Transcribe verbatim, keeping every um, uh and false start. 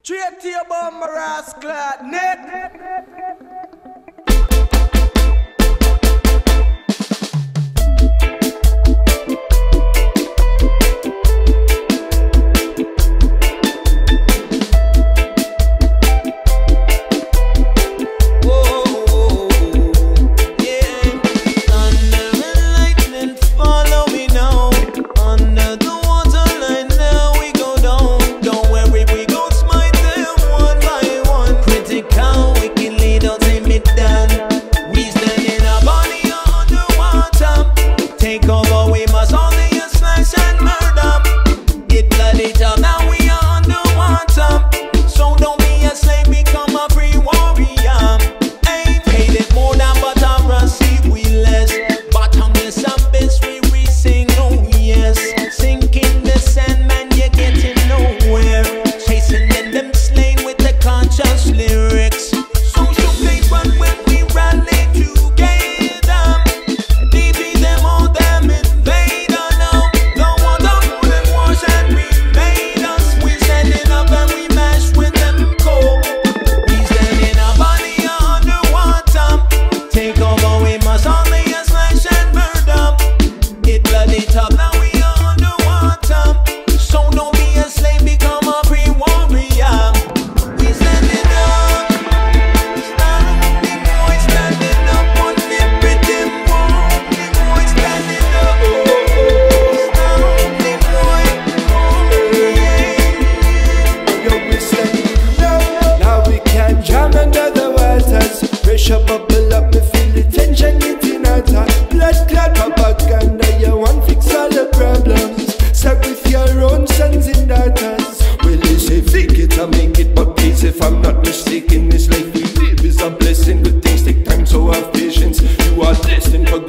Straight to your bum, rascal, neck. Bubble up, me feel the tension getting hotter. Blood clot propaganda, you want fix all the problems. Start with your own sons and daughters. Well, they say fake it or make it, but please, if I'm not mistaken, this life we live is a blessing. Good things take time, so have patience. You are destined for